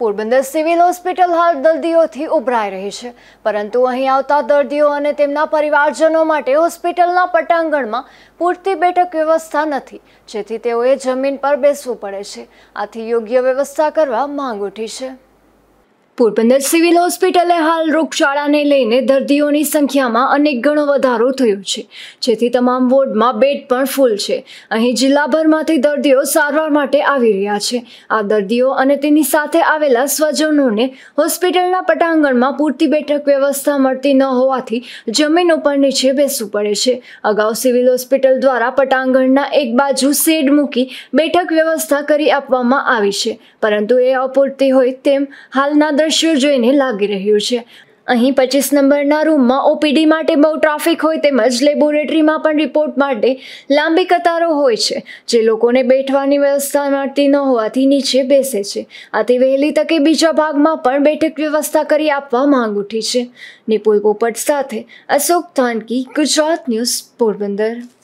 Porbandar civil hospital હાલ દર્દીઓથી ઉભરાઈ રહી છે, પરંતુ અહીં આવતા દર્દીઓ અને તેમના પરિવારજનો માટે હોસ્પિટલના પટાંગણમાં પૂરતી બેઠક વ્યવસ્થા નથી, જેથી તેઓએ જમીન પર બેસવું પડે છે। આથી યોગ્ય વ્યવસ્થા કરવા માંગ ઉઠી છે। પોરબંદર સિવિલ હોસ્પિટલે હાલ રોગચાળાને લઈને દર્દીઓની સંખ્યામાં અનેક ગણો વધારો થયો છે, જેથી તમામ વોર્ડમાં બેડ પણ ફૂલ છે। અહીં જિલ્લાભરમાંથી દર્દીઓ સારવાર માટે આવી રહ્યા છે। આ દર્દીઓ અને તેની સાથે આવેલા સ્વજનોને હોસ્પિટલના પટાંગણમાં પૂરતી બેઠક વ્યવસ્થા મળતી ન હોવાથી જમીન ઉપર નીચે બેસવું પડે છે। અગાઉ સિવિલ હોસ્પિટલ દ્વારા પટાંગણના એક બાજુ શેડ મૂકી બેઠક વ્યવસ્થા કરી આપવામાં આવી છે, પરંતુ એ અપૂરતી હોય તેમ હાલના દ્રશ્યો જોઈને લાગી રહ્યું છે। અહીં 25 નંબરના રૂમમાં ઓપીડી માટે બહુ ટ્રાફિક હોય તેમજ લેબોરેટરીમાં પણ રિપોર્ટ માટે લાંબી કતારો હોય છે, જે લોકોને બેઠવાની વ્યવસ્થા મળતી ન હોવાથી નીચે બેસે છે। આથી વહેલી તકે બીજા ભાગમાં પણ બેઠક વ્યવસ્થા કરી આપવા માંગ ઉઠી છે। નિપુલ પોપટ સાથે અશોક તાનકી, ગુજરાત ન્યૂઝ, પોરબંદર।